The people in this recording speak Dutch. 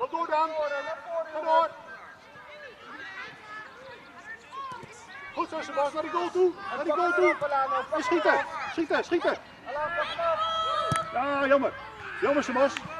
Kom door dan. Ga door. Goed zo, Sebas, naar die goal toe. Naar die goal toe. En schieten. Schieten, schieten. Ja, jammer. Jammer, Sebas.